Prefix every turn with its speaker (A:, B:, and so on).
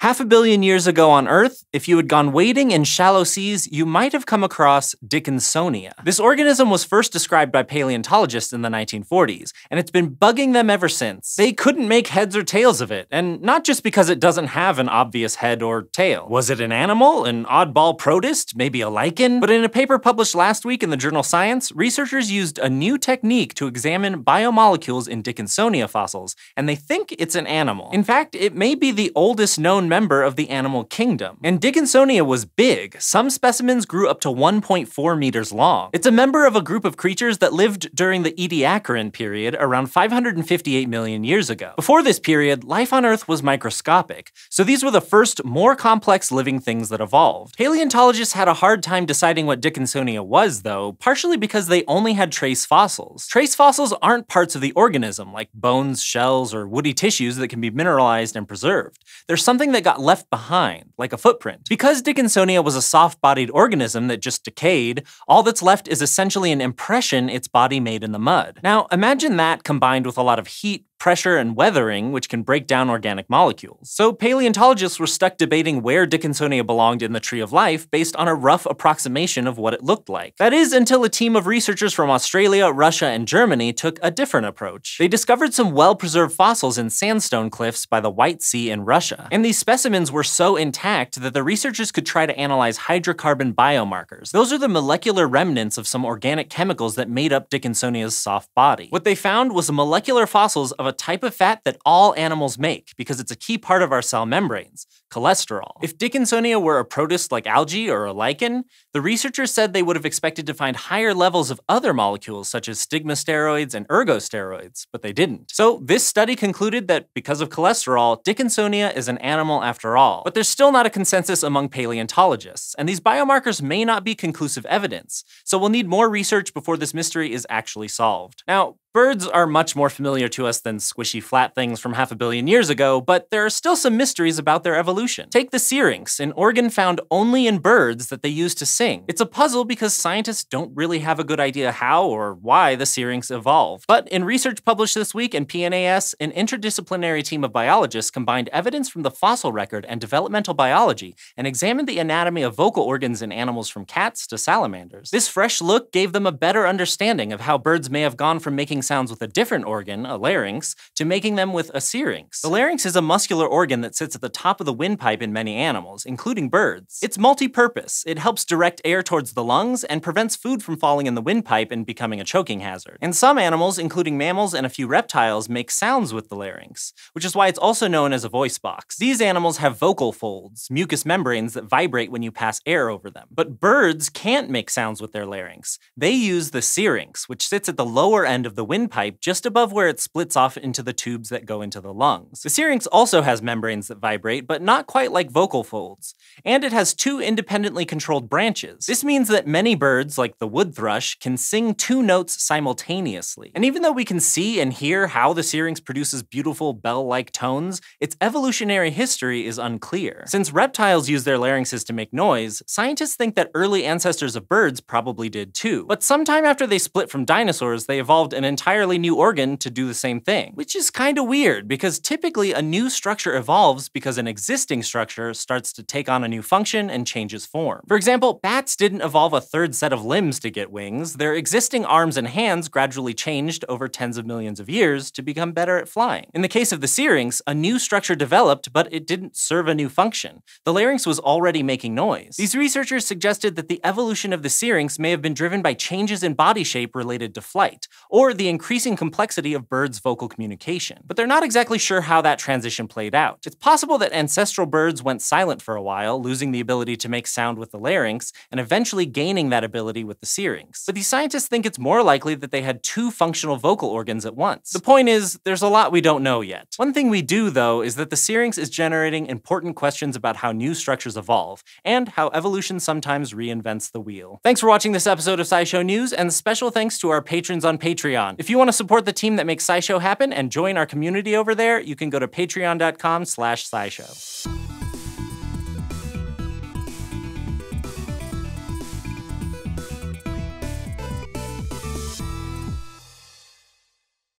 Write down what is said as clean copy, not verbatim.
A: Half a billion years ago on Earth, if you had gone wading in shallow seas, you might have come across Dickinsonia. This organism was first described by paleontologists in the 1940s, and it's been bugging them ever since. They couldn't make heads or tails of it, and not just because it doesn't have an obvious head or tail. Was it an animal, an oddball protist, maybe a lichen? But in a paper published last week in the journal Science, researchers used a new technique to examine biomolecules in Dickinsonia fossils, and they think it's an animal. In fact, it may be the oldest known member of the animal kingdom. And Dickinsonia was big. Some specimens grew up to 1.4 meters long. It's a member of a group of creatures that lived during the Ediacaran period around 558 million years ago. Before this period, life on Earth was microscopic, so these were the first, more complex living things that evolved. Paleontologists had a hard time deciding what Dickinsonia was, though, partially because they only had trace fossils. Trace fossils aren't parts of the organism, like bones, shells, or woody tissues that can be mineralized and preserved. They're something that got left behind, like a footprint. Because Dickinsonia was a soft-bodied organism that just decayed, all that's left is essentially an impression its body made in the mud. Now, imagine that combined with a lot of heat, pressure, and weathering, which can break down organic molecules. So paleontologists were stuck debating where Dickinsonia belonged in the tree of life based on a rough approximation of what it looked like. That is, until a team of researchers from Australia, Russia, and Germany took a different approach. They discovered some well-preserved fossils in sandstone cliffs by the White Sea in Russia. And these specimens were so intact that the researchers could try to analyze hydrocarbon biomarkers. Those are the molecular remnants of some organic chemicals that made up Dickinsonia's soft body. What they found was molecular fossils of a type of fat that all animals make because it's a key part of our cell membranes, cholesterol. If Dickinsonia were a protist like algae or a lichen, the researchers said they would have expected to find higher levels of other molecules such as stigmasteroids and ergosteroids, but they didn't. So this study concluded that because of cholesterol, Dickinsonia is an animal after all. But there's still not a consensus among paleontologists, and these biomarkers may not be conclusive evidence, so we'll need more research before this mystery is actually solved. Now, birds are much more familiar to us than squishy flat things from half a billion years ago, but there are still some mysteries about their evolution. Take the syrinx, an organ found only in birds that they use to sing. It's a puzzle because scientists don't really have a good idea how or why the syrinx evolved. But in research published this week in PNAS, an interdisciplinary team of biologists combined evidence from the fossil record and developmental biology and examined the anatomy of vocal organs in animals from cats to salamanders. This fresh look gave them a better understanding of how birds may have gone from making sounds with a different organ, a larynx, to making them with a syrinx. The larynx is a muscular organ that sits at the top of the windpipe in many animals, including birds. It's multi-purpose. It helps direct air towards the lungs and prevents food from falling in the windpipe and becoming a choking hazard. And some animals, including mammals and a few reptiles, make sounds with the larynx, which is why it's also known as a voice box. These animals have vocal folds, mucous membranes that vibrate when you pass air over them. But birds can't make sounds with their larynx. They use the syrinx, which sits at the lower end of the windpipe just above where it splits off into the tubes that go into the lungs. The syrinx also has membranes that vibrate, but not quite like vocal folds. And it has two independently controlled branches. This means that many birds, like the wood thrush, can sing two notes simultaneously. And even though we can see and hear how the syrinx produces beautiful bell-like tones, its evolutionary history is unclear. Since reptiles use their larynxes to make noise, scientists think that early ancestors of birds probably did too. But sometime after they split from dinosaurs, they evolved an entirely new organ to do the same thing. Which is kinda weird, because typically a new structure evolves because an existing structure starts to take on a new function and changes form. For example, bats didn't evolve a third set of limbs to get wings. Their existing arms and hands gradually changed over tens of millions of years to become better at flying. In the case of the syrinx, a new structure developed, but it didn't serve a new function. The larynx was already making noise. These researchers suggested that the evolution of the syrinx may have been driven by changes in body shape related to flight, or the increasing complexity of birds' vocal communication. But they're not exactly sure how that transition played out. It's possible that ancestral birds went silent for a while, losing the ability to make sound with the larynx, and eventually gaining that ability with the syrinx. But these scientists think it's more likely that they had two functional vocal organs at once. The point is, there's a lot we don't know yet. One thing we do, though, is that the syrinx is generating important questions about how new structures evolve, and how evolution sometimes reinvents the wheel. Thanks for watching this episode of SciShow News, and special thanks to our patrons on Patreon. If you want to support the team that makes SciShow happen and join our community over there, you can go to patreon.com/scishow.